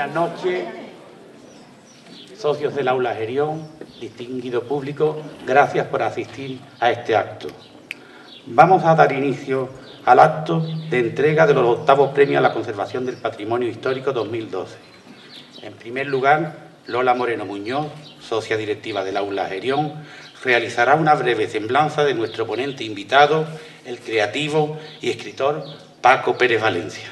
Buenas noches, socios del Aula Gerión, distinguido público, gracias por asistir a este acto. Vamos a dar inicio al acto de entrega de los 8º premios a la conservación del patrimonio histórico 2012. En primer lugar, Lola Moreno Muñoz, socia directiva del Aula Gerión, realizará una breve semblanza de nuestro ponente invitado, el creativo y escritor Paco Pérez Valencia.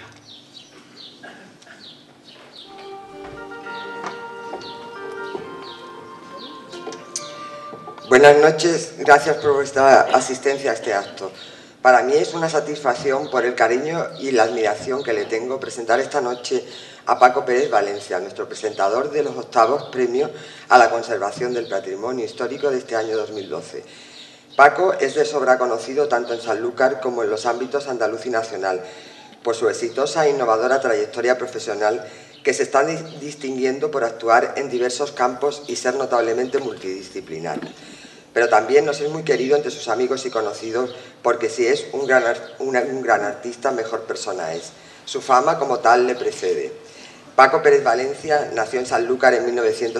Buenas noches, gracias por vuestra asistencia a este acto. Para mí es una satisfacción por el cariño y la admiración que le tengo presentar esta noche a Paco Pérez Valencia, nuestro presentador de los 8º premios a la conservación del patrimonio histórico de este año 2012. Paco es de sobra conocido tanto en Sanlúcar como en los ámbitos andaluz y nacional, por su exitosa e innovadora trayectoria profesional que se está distinguiendo por actuar en diversos campos y ser notablemente multidisciplinar. Pero también nos es muy querido entre sus amigos y conocidos porque si es un gran artista, mejor persona es. Su fama como tal le precede. Paco Pérez Valencia nació en Sanlúcar en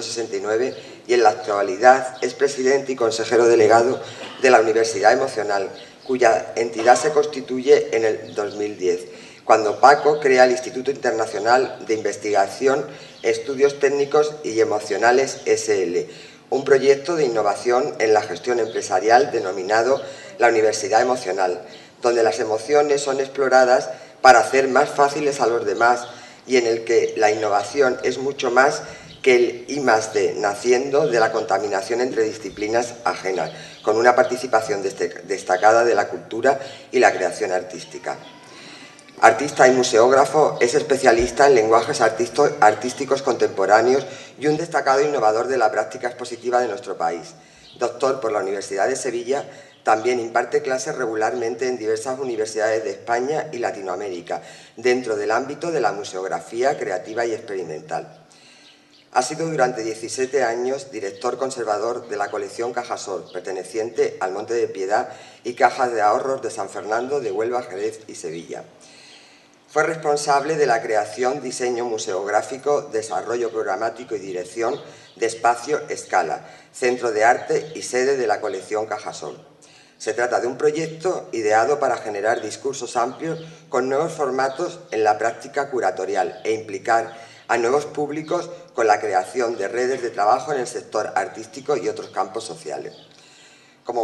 1969 y en la actualidad es presidente y consejero delegado de la Universidad Emocional, cuya entidad se constituye en el 2010, cuando Paco crea el Instituto Internacional de Investigación, Estudios Técnicos y Emocionales SL, un proyecto de innovación en la gestión empresarial denominado la Universidad Emocional, donde las emociones son exploradas para hacer más fáciles a los demás y en el que la innovación es mucho más que el I+D, naciendo de la contaminación entre disciplinas ajenas, con una participación destacada de la cultura y la creación artística. Artista y museógrafo, es especialista en lenguajes artísticos contemporáneos y un destacado innovador de la práctica expositiva de nuestro país. Doctor por la Universidad de Sevilla, también imparte clases regularmente en diversas universidades de España y Latinoamérica, dentro del ámbito de la museografía creativa y experimental. Ha sido durante 17 años director conservador de la colección Cajasol, perteneciente al Monte de Piedad y Cajas de Ahorros de San Fernando, de Huelva, Jerez y Sevilla. Fue responsable de la creación, diseño museográfico, desarrollo programático y dirección de Espacio Escala, centro de arte y sede de la colección Cajasol. Se trata de un proyecto ideado para generar discursos amplios con nuevos formatos en la práctica curatorial e implicar a nuevos públicos con la creación de redes de trabajo en el sector artístico y otros campos sociales. Como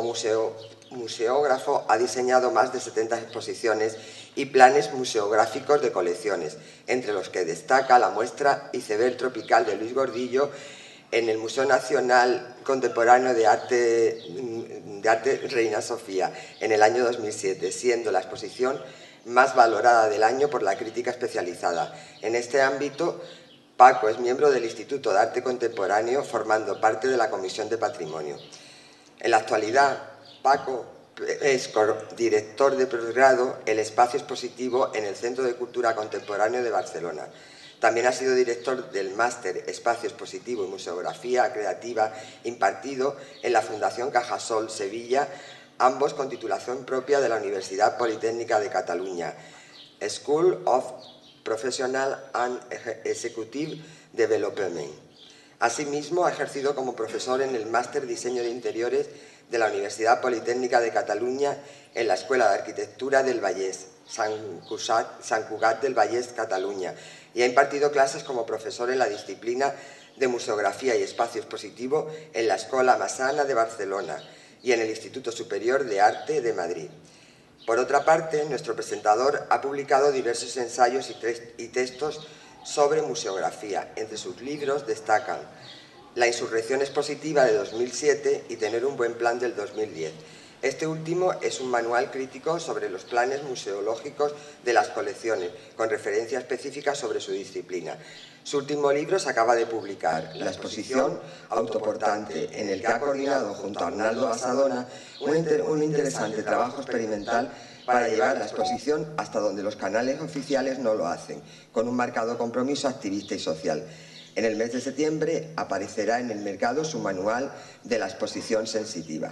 museógrafo ha diseñado más de 70 exposiciones y planes museográficos de colecciones, entre los que destaca la muestra Iceberg Tropical de Luis Gordillo en el Museo Nacional Contemporáneo de Arte Reina Sofía en el año 2007, siendo la exposición más valorada del año por la crítica especializada. En este ámbito, Paco es miembro del Instituto de Arte Contemporáneo, formando parte de la Comisión de Patrimonio. En la actualidad, Paco es director de posgrado el Espacio Expositivo en el Centro de Cultura Contemporáneo de Barcelona. También ha sido director del Máster Espacio Expositivo y Museografía Creativa impartido en la Fundación Cajasol Sevilla, ambos con titulación propia de la Universidad Politécnica de Cataluña, School of Professional and Executive Development. Asimismo, ha ejercido como profesor en el Máster Diseño de Interiores de la Universidad Politécnica de Cataluña en la Escuela de Arquitectura del Vallès, Sant Cugat del Vallès, Cataluña, y ha impartido clases como profesor en la disciplina de Museografía y Espacio Expositivo en la Escola Massana de Barcelona y en el Instituto Superior de Arte de Madrid. Por otra parte, nuestro presentador ha publicado diversos ensayos y textos sobre museografía. Entre sus libros destacan La insurrección expositiva de 2007 y Tener un buen plan del 2010. Este último es un manual crítico sobre los planes museológicos de las colecciones, con referencia específica sobre su disciplina. Su último libro se acaba de publicar, La exposición autoportante, en el que ha coordinado junto a Arnaldo Basadona un interesante trabajo experimental para llevar la exposición hasta donde los canales oficiales no lo hacen, con un marcado compromiso activista y social. En el mes de septiembre aparecerá en el mercado su manual de la exposición sensitiva.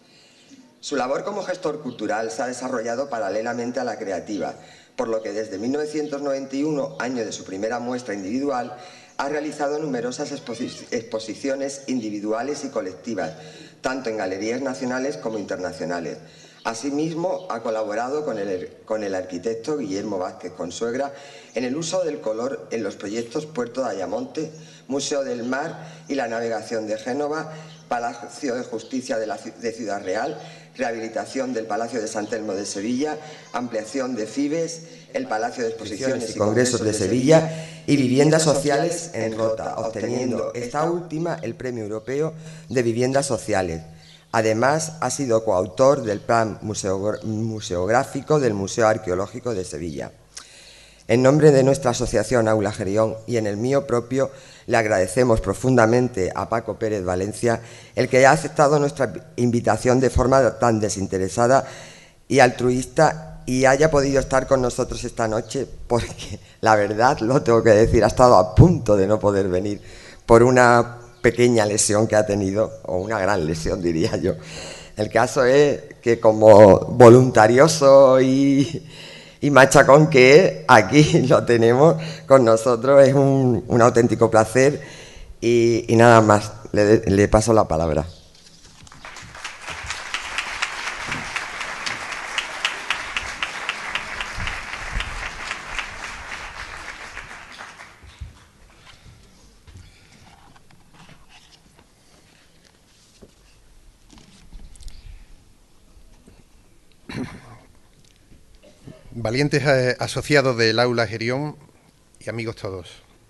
Su labor como gestor cultural se ha desarrollado paralelamente a la creativa, por lo que desde 1991, año de su primera muestra individual, Ha realizado numerosas exposiciones individuales y colectivas, tanto en galerías nacionales como internacionales. Asimismo, ha colaborado con el arquitecto Guillermo Vázquez Consuegra en el uso del color en los proyectos Puerto de Ayamonte, Museo del Mar y la Navegación de Génova, Palacio de Justicia de Ciudad Real, rehabilitación del Palacio de San Telmo de Sevilla, ampliación de Fibes, el Palacio de Exposiciones y Congresos de Sevilla y viviendas sociales en Rota, obteniendo esta última el Premio Europeo de Viviendas Sociales. Además, ha sido coautor del Plan Museográfico del Museo Arqueológico de Sevilla. En nombre de nuestra asociación Aula Gerión y en el mío propio, le agradecemos profundamente a Paco Pérez Valencia el que haya aceptado nuestra invitación de forma tan desinteresada y altruista y haya podido estar con nosotros esta noche, porque la verdad, lo tengo que decir, ha estado a punto de no poder venir por una pequeña lesión que ha tenido, o una gran lesión diría yo. El caso es que como voluntarioso y machacón que es, aquí lo tenemos con nosotros, es un auténtico placer y nada más, le paso la palabra. Valientes asociados del Aula Gerión y amigos todos.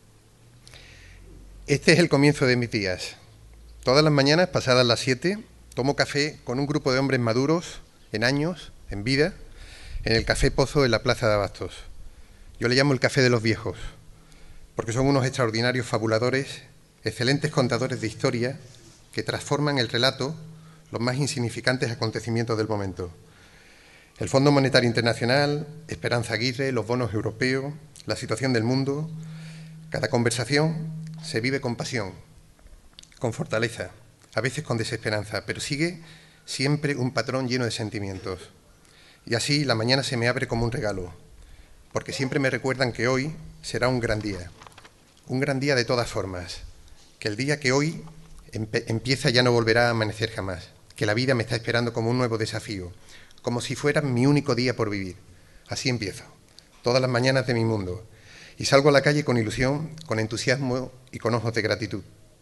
Este es el comienzo de mis días. Todas las mañanas, pasadas las 7, tomo café con un grupo de hombres maduros, en años, en vida, en el Café Pozo en la Plaza de Abastos. Yo le llamo el café de los viejos, porque son unos extraordinarios fabuladores, excelentes contadores de historia que transforman el relato los más insignificantes acontecimientos del momento. El Fondo Monetario Internacional, Esperanza Aguirre, los bonos europeos, la situación del mundo. Cada conversación se vive con pasión, con fortaleza, a veces con desesperanza, pero sigue siempre un patrón lleno de sentimientos. Y así la mañana se me abre como un regalo, porque siempre me recuerdan que hoy será un gran día de todas formas, que el día que hoy empieza ya no volverá a amanecer jamás, que la vida me está esperando como un nuevo desafío, como si fuera mi único día por vivir. Así empiezo, todas las mañanas de mi mundo, y salgo a la calle con ilusión, con entusiasmo y con ojos de gratitud.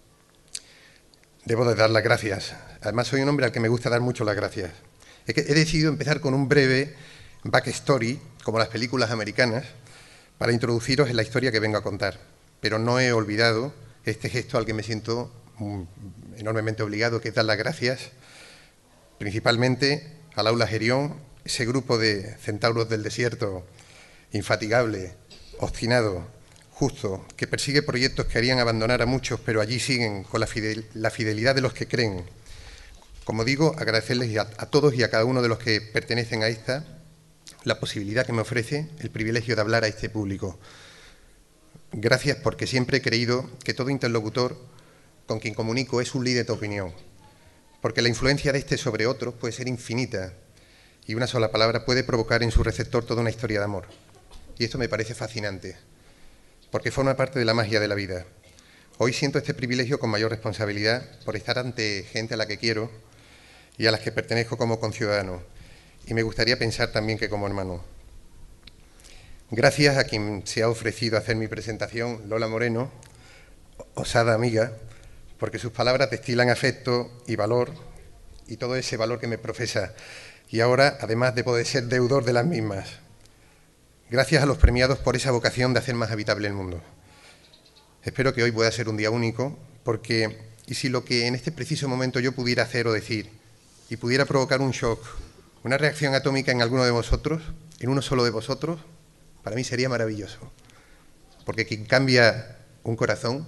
Debo de dar las gracias. Además, soy un hombre al que me gusta dar mucho las gracias. He decidido empezar con un breve backstory, como las películas americanas, para introduciros en la historia que vengo a contar. Pero no he olvidado este gesto al que me siento enormemente obligado, que es dar las gracias, principalmente al Aula Gerión, ese grupo de centauros del desierto, infatigable, obstinado, justo, que persigue proyectos que harían abandonar a muchos, pero allí siguen con la fidelidad de los que creen. Como digo, agradecerles a todos y a cada uno de los que pertenecen a esta la posibilidad que me ofrece el privilegio de hablar a este público. Gracias, porque siempre he creído que todo interlocutor con quien comunico es un líder de opinión, porque la influencia de este sobre otros puede ser infinita y una sola palabra puede provocar en su receptor toda una historia de amor. Y esto me parece fascinante, porque forma parte de la magia de la vida. Hoy siento este privilegio con mayor responsabilidad por estar ante gente a la que quiero y a las que pertenezco como conciudadano, y me gustaría pensar también que como hermano. Gracias a quien se ha ofrecido a hacer mi presentación, Lola Moreno, osada amiga, porque sus palabras destilan afecto y valor, y todo ese valor que me profesa, y ahora, además, debo de ser deudor de las mismas. Gracias a los premiados por esa vocación de hacer más habitable el mundo. Espero que hoy pueda ser un día único, porque, y si lo que en este preciso momento yo pudiera hacer o decir, y pudiera provocar un shock, una reacción atómica en alguno de vosotros, en uno solo de vosotros, para mí sería maravilloso, porque quien cambia un corazón,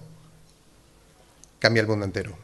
cambia el mundo entero.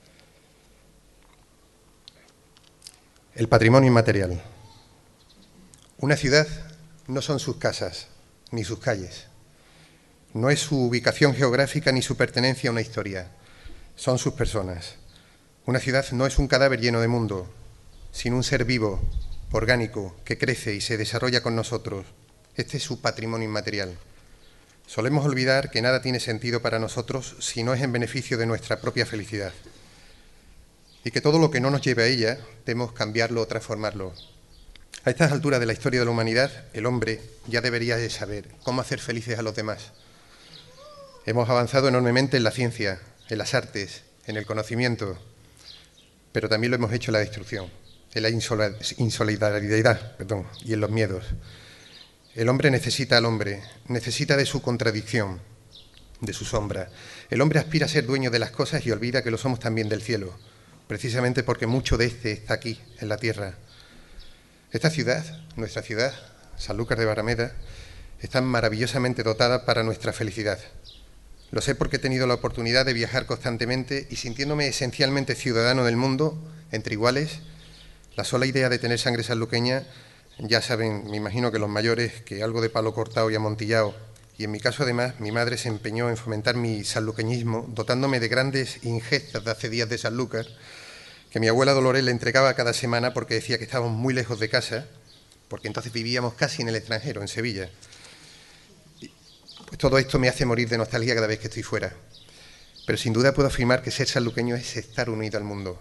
El patrimonio inmaterial. Una ciudad no son sus casas, ni sus calles. No es su ubicación geográfica ni su pertenencia a una historia. Son sus personas. Una ciudad no es un cadáver lleno de mundo, sino un ser vivo, orgánico, que crece y se desarrolla con nosotros. Este es su patrimonio inmaterial. Solemos olvidar que nada tiene sentido para nosotros si no es en beneficio de nuestra propia felicidad, y que todo lo que no nos lleve a ella debemos cambiarlo o transformarlo. A estas alturas de la historia de la humanidad, el hombre ya debería de saber cómo hacer felices a los demás. Hemos avanzado enormemente en la ciencia, en las artes, en el conocimiento, pero también lo hemos hecho en la destrucción, en la insolidaridad, y en los miedos. El hombre necesita al hombre, necesita de su contradicción, de su sombra. El hombre aspira a ser dueño de las cosas y olvida que lo somos también del cielo, precisamente porque mucho de este está aquí, en la tierra. Esta ciudad, nuestra ciudad, Sanlúcar de Barrameda, está maravillosamente dotada para nuestra felicidad. Lo sé porque he tenido la oportunidad de viajar constantemente y sintiéndome esencialmente ciudadano del mundo, entre iguales, la sola idea de tener sangre sanluqueña, ya saben, me imagino que los mayores, que algo de palo cortado y amontillado, y en mi caso además mi madre se empeñó en fomentar mi sanluqueñismo, dotándome de grandes ingestas de hace días de Sanlúcar, que mi abuela Dolores le entregaba cada semana porque decía que estábamos muy lejos de casa, porque entonces vivíamos casi en el extranjero, en Sevilla. Pues todo esto me hace morir de nostalgia cada vez que estoy fuera. Pero sin duda puedo afirmar que ser sanluqueño es estar unido al mundo.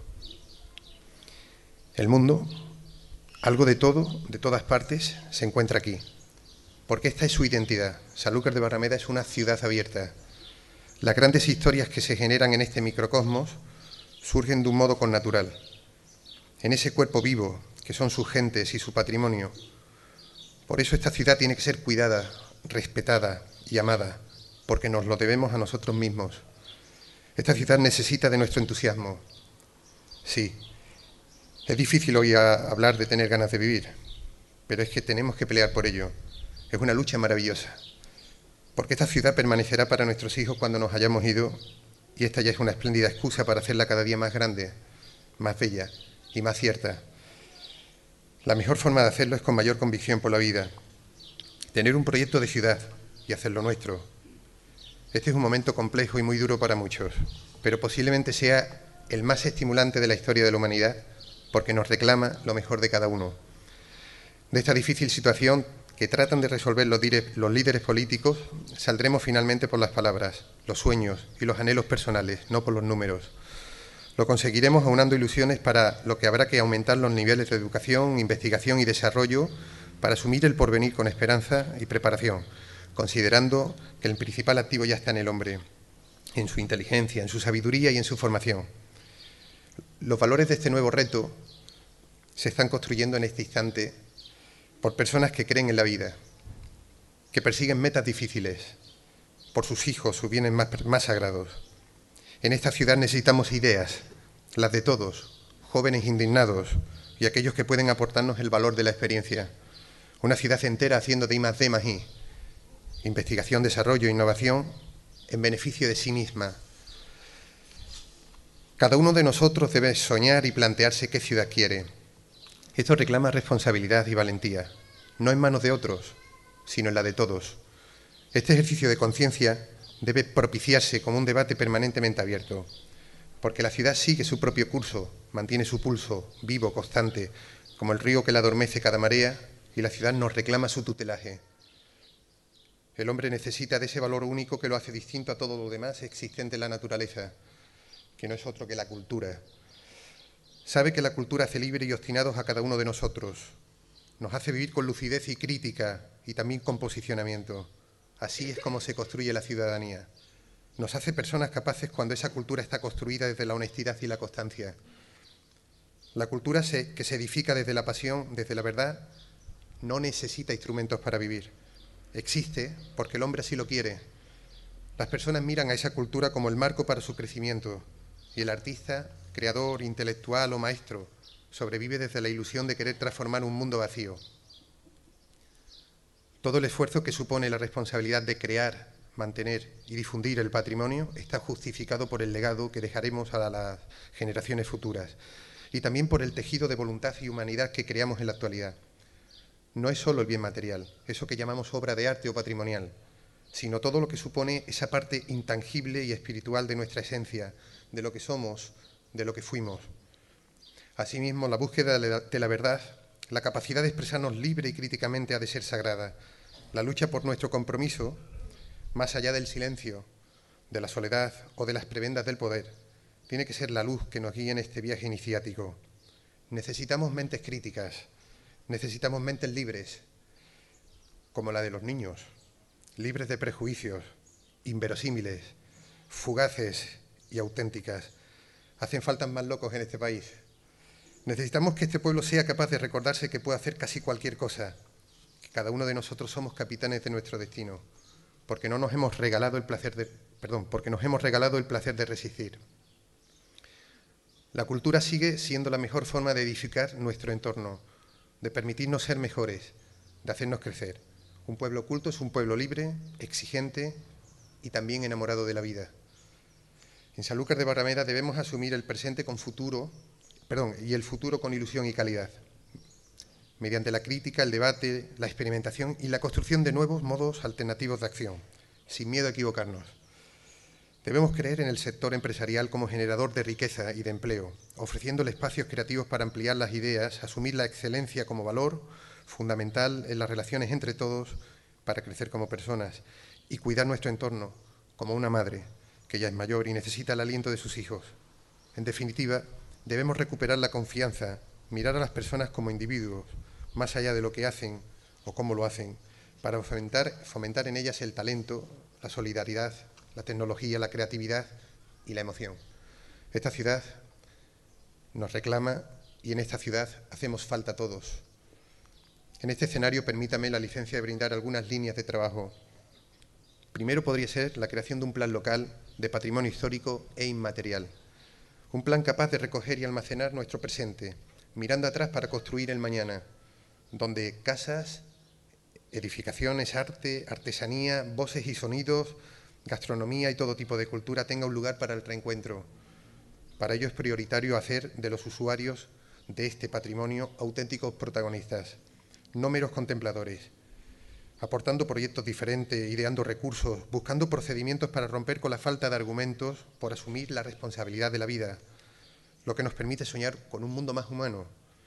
El mundo, algo de todo, de todas partes, se encuentra aquí. Porque esta es su identidad. Sanlúcar de Barrameda es una ciudad abierta. Las grandes historias que se generan en este microcosmos surgen de un modo connatural. En ese cuerpo vivo, que son sus gentes y su patrimonio. Por eso esta ciudad tiene que ser cuidada, respetada y amada, porque nos lo debemos a nosotros mismos. Esta ciudad necesita de nuestro entusiasmo. Sí, es difícil hoy hablar de tener ganas de vivir, pero es que tenemos que pelear por ello. Es una lucha maravillosa, porque esta ciudad permanecerá para nuestros hijos cuando nos hayamos ido, y esta ya es una espléndida excusa para hacerla cada día más grande, más bella y más cierta. La mejor forma de hacerlo es con mayor convicción por la vida, tener un proyecto de ciudad y hacerlo nuestro. Este es un momento complejo y muy duro para muchos, pero posiblemente sea el más estimulante de la historia de la humanidad, porque nos reclama lo mejor de cada uno. De esta difícil situación que tratan de resolver los líderes políticos, saldremos finalmente por las palabras, los sueños y los anhelos personales, no por los números. Lo conseguiremos aunando ilusiones para lo que habrá que aumentar los niveles de educación, investigación y desarrollo para asumir el porvenir con esperanza y preparación, considerando que el principal activo ya está en el hombre, en su inteligencia, en su sabiduría y en su formación. Los valores de este nuevo reto se están construyendo en este instante por personas que creen en la vida, que persiguen metas difíciles, por sus hijos, sus bienes más sagrados. En esta ciudad necesitamos ideas, las de todos, jóvenes indignados y aquellos que pueden aportarnos el valor de la experiencia. Una ciudad entera haciendo de I+D+I, investigación, desarrollo e innovación en beneficio de sí misma. Cada uno de nosotros debe soñar y plantearse qué ciudad quiere. Esto reclama responsabilidad y valentía, no en manos de otros, sino en la de todos. Este ejercicio de conciencia debe propiciarse como un debate permanentemente abierto, porque la ciudad sigue su propio curso, mantiene su pulso vivo, constante, como el río que la adormece cada marea, y la ciudad nos reclama su tutelaje. El hombre necesita de ese valor único que lo hace distinto a todo lo demás existente en la naturaleza, que no es otro que la cultura. Sabe que la cultura hace libres y obstinados a cada uno de nosotros. Nos hace vivir con lucidez y crítica y también con posicionamiento. Así es como se construye la ciudadanía. Nos hace personas capaces cuando esa cultura está construida desde la honestidad y la constancia. La cultura que se edifica desde la pasión, desde la verdad, no necesita instrumentos para vivir. Existe porque el hombre así lo quiere. Las personas miran a esa cultura como el marco para su crecimiento y el artista, creador, intelectual o maestro, sobrevive desde la ilusión de querer transformar un mundo vacío. Todo el esfuerzo que supone la responsabilidad de crear, mantener y difundir el patrimonio está justificado por el legado que dejaremos a las generaciones futuras y también por el tejido de voluntad y humanidad que creamos en la actualidad. No es solo el bien material, eso que llamamos obra de arte o patrimonial, sino todo lo que supone esa parte intangible y espiritual de nuestra esencia, de lo que somos, de lo que fuimos. Asimismo, la búsqueda de la verdad, la capacidad de expresarnos libre y críticamente ha de ser sagrada. La lucha por nuestro compromiso más allá del silencio, de la soledad o de las prebendas del poder, tiene que ser la luz que nos guíe en este viaje iniciático. Necesitamos mentes críticas, necesitamos mentes libres, como la de los niños, libres de prejuicios, inverosímiles, fugaces y auténticas. Hacen falta más locos en este país. Necesitamos que este pueblo sea capaz de recordarse que puede hacer casi cualquier cosa, que cada uno de nosotros somos capitanes de nuestro destino, porque nos hemos regalado el placer de resistir. La cultura sigue siendo la mejor forma de edificar nuestro entorno, de permitirnos ser mejores, de hacernos crecer. Un pueblo culto es un pueblo libre, exigente y también enamorado de la vida. En Sanlúcar de Barrameda debemos asumir el presente y el futuro con ilusión y calidad, mediante la crítica, el debate, la experimentación y la construcción de nuevos modos alternativos de acción, sin miedo a equivocarnos. Debemos creer en el sector empresarial como generador de riqueza y de empleo, ofreciéndole espacios creativos para ampliar las ideas, asumir la excelencia como valor fundamental en las relaciones entre todos para crecer como personas y cuidar nuestro entorno como una madre que ya es mayor y necesita el aliento de sus hijos. En definitiva, debemos recuperar la confianza, mirar a las personas como individuos, más allá de lo que hacen o cómo lo hacen, para fomentar en ellas el talento, la solidaridad, la tecnología, la creatividad y la emoción. Esta ciudad nos reclama y en esta ciudad hacemos falta todos. En este escenario, permítame la licencia de brindar algunas líneas de trabajo. Primero podría ser la creación de un plan local de patrimonio histórico e inmaterial. Un plan capaz de recoger y almacenar nuestro presente, mirando atrás para construir el mañana, donde casas, edificaciones, arte, artesanía, voces y sonidos, gastronomía y todo tipo de cultura tenga un lugar para el reencuentro. Para ello es prioritario hacer de los usuarios de este patrimonio auténticos protagonistas, no meros contempladores, aportando proyectos diferentes, ideando recursos, buscando procedimientos para romper con la falta de argumentos por asumir la responsabilidad de la vida, lo que nos permite soñar con un mundo más humano.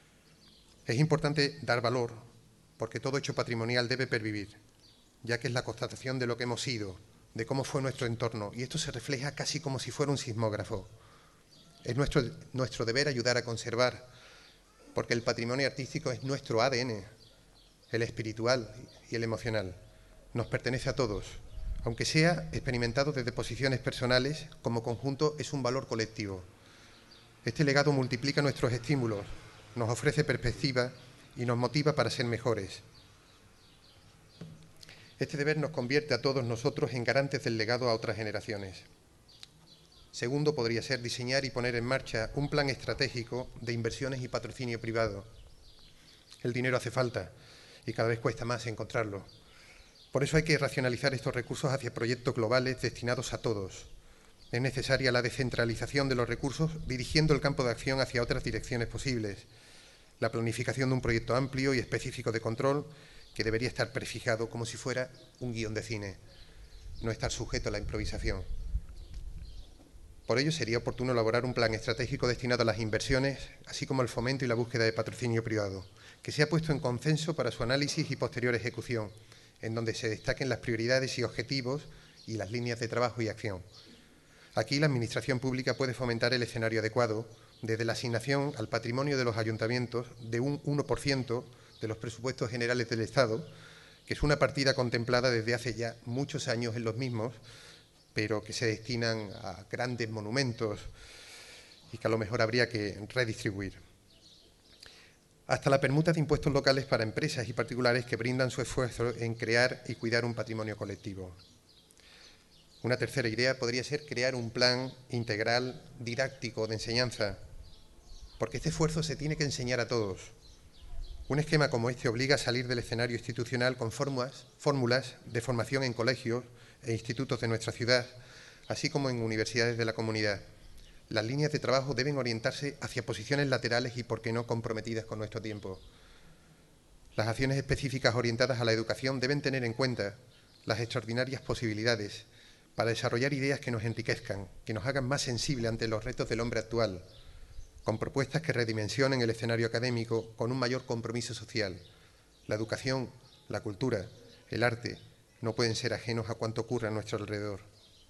Es importante dar valor, porque todo hecho patrimonial debe pervivir, ya que es la constatación de lo que hemos sido, de cómo fue nuestro entorno, y esto se refleja casi como si fuera un sismógrafo. Es nuestro deber ayudar a conservar, porque el patrimonio artístico es nuestro ADN, el espiritual y el emocional. Nos pertenece a todos, aunque sea experimentado desde posiciones personales, como conjunto es un valor colectivo. Este legado multiplica nuestros estímulos, nos ofrece perspectiva y nos motiva para ser mejores. Este deber nos convierte a todos nosotros en garantes del legado a otras generaciones. Segundo, podría ser diseñar y poner en marcha un plan estratégico de inversiones y patrocinio privado. El dinero hace falta y cada vez cuesta más encontrarlo. Por eso hay que racionalizar estos recursos hacia proyectos globales destinados a todos. Es necesaria la descentralización de los recursos, dirigiendo el campo de acción hacia otras direcciones posibles. La planificación de un proyecto amplio y específico de control que debería estar prefijado como si fuera un guión de cine, no estar sujeto a la improvisación. Por ello sería oportuno elaborar un plan estratégico destinado a las inversiones, así como al fomento y la búsqueda de patrocinio privado, que sea puesto en consenso para su análisis y posterior ejecución, en donde se destaquen las prioridades y objetivos y las líneas de trabajo y acción. Aquí la Administración Pública puede fomentar el escenario adecuado, desde la asignación al patrimonio de los ayuntamientos de un 1% de los presupuestos generales del Estado, que es una partida contemplada desde hace ya muchos años en los mismos, pero que se destinan a grandes monumentos y que a lo mejor habría que redistribuir. Hasta la permuta de impuestos locales para empresas y particulares que brindan su esfuerzo en crear y cuidar un patrimonio colectivo. Una tercera idea podría ser crear un plan integral didáctico de enseñanza, porque este esfuerzo se tiene que enseñar a todos. Un esquema como este obliga a salir del escenario institucional con fórmulas de formación en colegios e institutos de nuestra ciudad, así como en universidades de la comunidad. Las líneas de trabajo deben orientarse hacia posiciones laterales y, por qué no, comprometidas con nuestro tiempo. Las acciones específicas orientadas a la educación deben tener en cuenta las extraordinarias posibilidades para desarrollar ideas que nos enriquezcan, que nos hagan más sensibles ante los retos del hombre actual, con propuestas que redimensionen el escenario académico con un mayor compromiso social. La educación, la cultura, el arte, no pueden ser ajenos a cuanto ocurre a nuestro alrededor.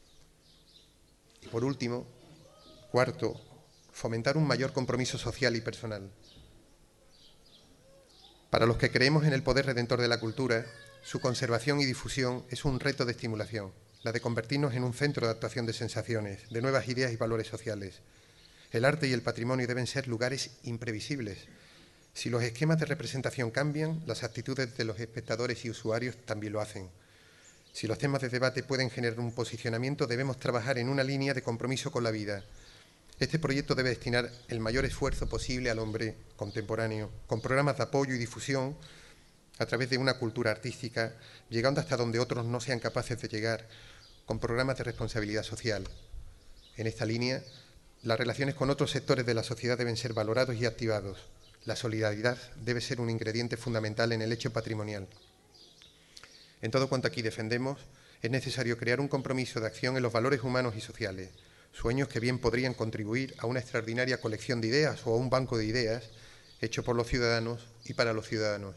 Y por último, cuarto, fomentar un mayor compromiso social y personal. Para los que creemos en el poder redentor de la cultura, su conservación y difusión es un reto de estimulación, la de convertirnos en un centro de actuación de sensaciones, de nuevas ideas y valores sociales. El arte y el patrimonio deben ser lugares imprevisibles. Si los esquemas de representación cambian, las actitudes de los espectadores y usuarios también lo hacen. Si los temas de debate pueden generar un posicionamiento, debemos trabajar en una línea de compromiso con la vida. Este proyecto debe destinar el mayor esfuerzo posible al hombre contemporáneo, con programas de apoyo y difusión a través de una cultura artística, llegando hasta donde otros no sean capaces de llegar, con programas de responsabilidad social. En esta línea, las relaciones con otros sectores de la sociedad deben ser valorados y activados. La solidaridad debe ser un ingrediente fundamental en el hecho patrimonial. En todo cuanto aquí defendemos, es necesario crear un compromiso de acción en los valores humanos y sociales, sueños que bien podrían contribuir a una extraordinaria colección de ideas o a un banco de ideas hecho por los ciudadanos y para los ciudadanos.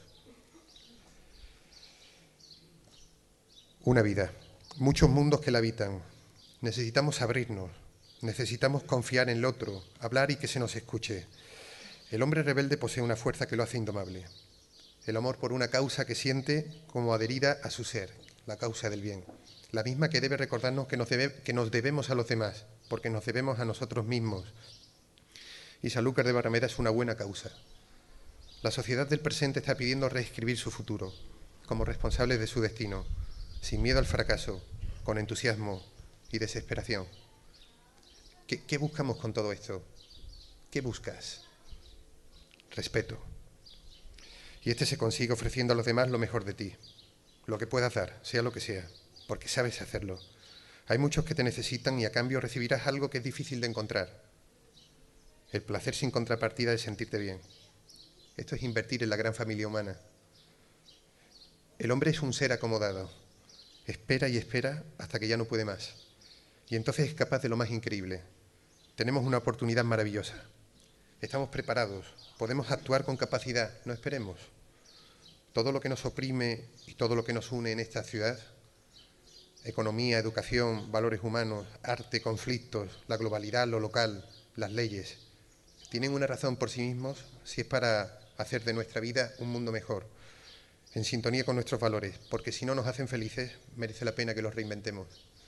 Una vida, muchos mundos que la habitan. Necesitamos abrirnos, necesitamos confiar en el otro, hablar y que se nos escuche. El hombre rebelde posee una fuerza que lo hace indomable. El amor por una causa que siente como adherida a su ser, la causa del bien. La misma que debe recordarnos que nos debemos a los demás, porque nos debemos a nosotros mismos. Y Sanlúcar de Barrameda es una buena causa. La sociedad del presente está pidiendo reescribir su futuro, como responsables de su destino, sin miedo al fracaso, con entusiasmo y desesperación. ¿Qué buscamos con todo esto? ¿Qué buscas? Respeto. Y este se consigue ofreciendo a los demás lo mejor de ti, lo que puedas dar, sea lo que sea, porque sabes hacerlo. Hay muchos que te necesitan y a cambio recibirás algo que es difícil de encontrar. El placer sin contrapartida de sentirte bien. Esto es invertir en la gran familia humana. El hombre es un ser acomodado. Espera y espera hasta que ya no puede más. Y entonces es capaz de lo más increíble. Tenemos una oportunidad maravillosa. Estamos preparados, podemos actuar con capacidad, no esperemos. Todo lo que nos oprime y todo lo que nos une en esta ciudad, economía, educación, valores humanos, arte, conflictos, la globalidad, lo local, las leyes, tienen una razón por sí mismos si es para hacer de nuestra vida un mundo mejor, en sintonía con nuestros valores, porque si no nos hacen felices, merece la pena que los reinventemos.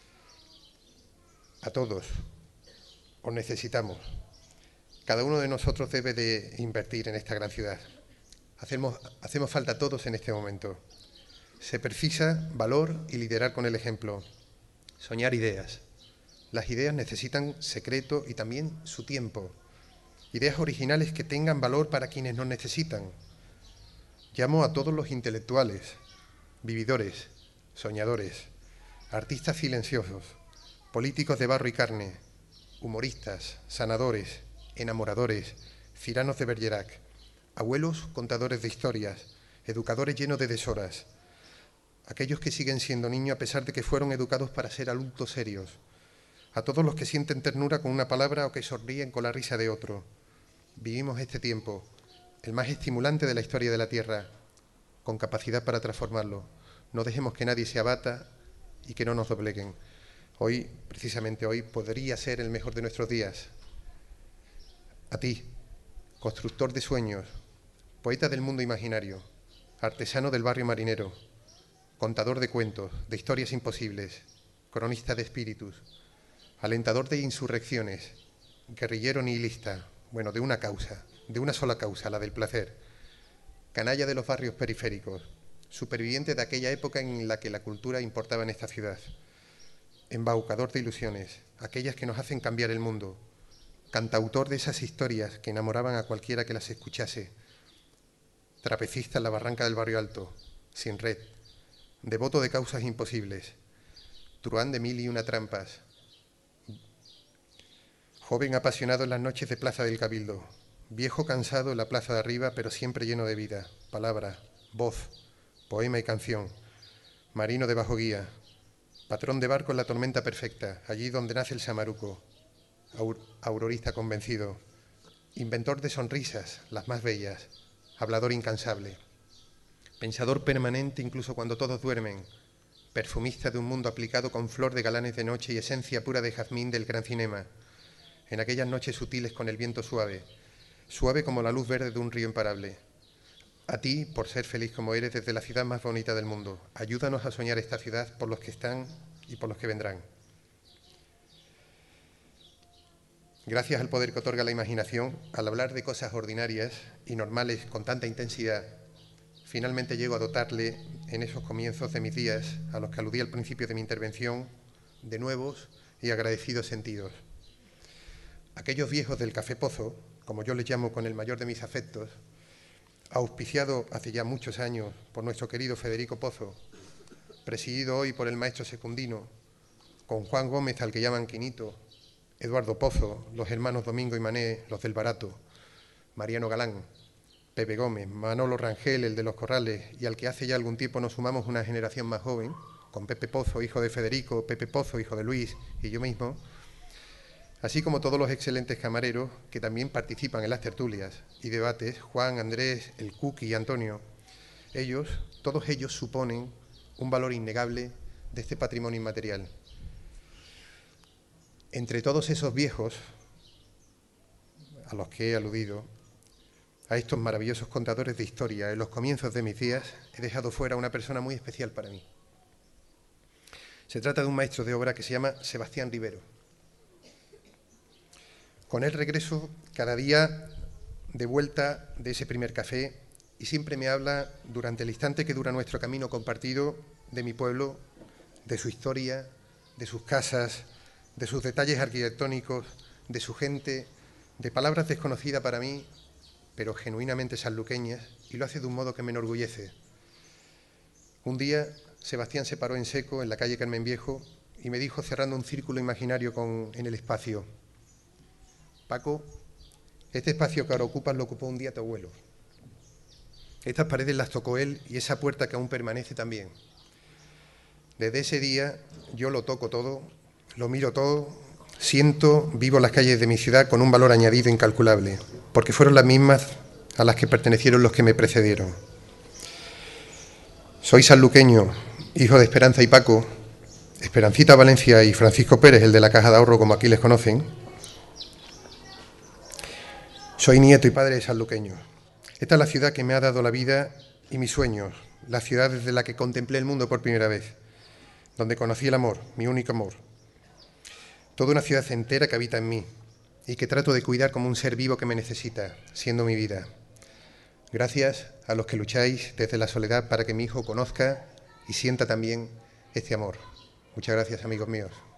A todos, os necesitamos. Cada uno de nosotros debe de invertir en esta gran ciudad. Hacemos falta todos en este momento. Se precisa valor y liderar con el ejemplo. Soñar ideas. Las ideas necesitan secreto y también su tiempo. Ideas originales que tengan valor para quienes nos necesitan. Llamo a todos los intelectuales, vividores, soñadores, artistas silenciosos, políticos de barro y carne, humoristas, sanadores, enamoradores, ciranos de Bergerac, abuelos contadores de historias, educadores llenos de deshoras, aquellos que siguen siendo niños a pesar de que fueron educados para ser adultos serios, a todos los que sienten ternura con una palabra o que sonríen con la risa de otro. Vivimos este tiempo, el más estimulante de la historia de la Tierra, con capacidad para transformarlo. No dejemos que nadie se abata y que no nos dobleguen. Hoy, precisamente hoy, podría ser el mejor de nuestros días. A ti, constructor de sueños, poeta del mundo imaginario, artesano del barrio marinero, contador de cuentos, de historias imposibles, cronista de espíritus, alentador de insurrecciones, guerrillero nihilista, bueno, de una causa, de una sola causa, la del placer, canalla de los barrios periféricos, superviviente de aquella época en la que la cultura importaba en esta ciudad, embaucador de ilusiones, aquellas que nos hacen cambiar el mundo, cantautor de esas historias que enamoraban a cualquiera que las escuchase, trapecista en la barranca del Barrio Alto, sin red, devoto de causas imposibles, truán de mil y una trampas, joven apasionado en las noches de Plaza del Cabildo, viejo cansado en la plaza de arriba, pero siempre lleno de vida, palabra, voz, poema y canción, marino de bajo guía, patrón de barco en la tormenta perfecta, allí donde nace el samaruco, aurorista convencido, inventor de sonrisas, las más bellas, hablador incansable, pensador permanente incluso cuando todos duermen, perfumista de un mundo aplicado con flor de galanes de noche y esencia pura de jazmín del gran cinema, en aquellas noches sutiles con el viento suave, suave como la luz verde de un río imparable. A ti, por ser feliz como eres desde la ciudad más bonita del mundo, ayúdanos a soñar esta ciudad por los que están y por los que vendrán. Gracias al poder que otorga la imaginación, al hablar de cosas ordinarias y normales con tanta intensidad, finalmente llego a dotarle, en esos comienzos de mis días, a los que aludí al principio de mi intervención, de nuevos y agradecidos sentidos. Aquellos viejos del Café Pozo, como yo les llamo con el mayor de mis afectos, auspiciado hace ya muchos años por nuestro querido Federico Pozo, presidido hoy por el maestro Secundino, con Juan Gómez, al que llaman Quinito, Eduardo Pozo, los hermanos Domingo y Mané, los del Barato, Mariano Galán, Pepe Gómez, Manolo Rangel, el de los Corrales, y al que hace ya algún tiempo nos sumamos una generación más joven, con Pepe Pozo, hijo de Federico, Pepe Pozo, hijo de Luis, y yo mismo, así como todos los excelentes camareros que también participan en las tertulias y debates, Juan, Andrés, el Cuqui y Antonio. Todos ellos suponen un valor innegable de este patrimonio inmaterial. Entre todos esos viejos a los que he aludido, a estos maravillosos contadores de historia, en los comienzos de mis días he dejado fuera a una persona muy especial para mí. Se trata de un maestro de obra que se llama Sebastián Rivero. Con él regreso cada día de vuelta de ese primer café y siempre me habla, durante el instante que dura nuestro camino compartido, de mi pueblo, de su historia, de sus casas, de sus detalles arquitectónicos, de su gente, de palabras desconocidas para mí, pero genuinamente sanluqueñas, y lo hace de un modo que me enorgullece. Un día, Sebastián se paró en seco en la calle Carmen Viejo y me dijo, cerrando un círculo imaginario en el espacio: Paco, este espacio que ahora ocupas lo ocupó un día tu abuelo. Estas paredes las tocó él y esa puerta que aún permanece también. Desde ese día yo lo toco todo, lo miro todo, siento, vivo las calles de mi ciudad con un valor añadido incalculable, porque fueron las mismas a las que pertenecieron los que me precedieron. Soy sanluqueño, hijo de Esperanza y Paco, Esperancita Valencia y Francisco Pérez, el de la Caja de Ahorro, como aquí les conocen. Soy nieto y padre de sanluqueños. Esta es la ciudad que me ha dado la vida y mis sueños, la ciudad desde la que contemplé el mundo por primera vez, donde conocí el amor, mi único amor. Toda una ciudad entera que habita en mí y que trato de cuidar como un ser vivo que me necesita, siendo mi vida. Gracias a los que lucháis desde la soledad para que mi hijo conozca y sienta también este amor. Muchas gracias, amigos míos.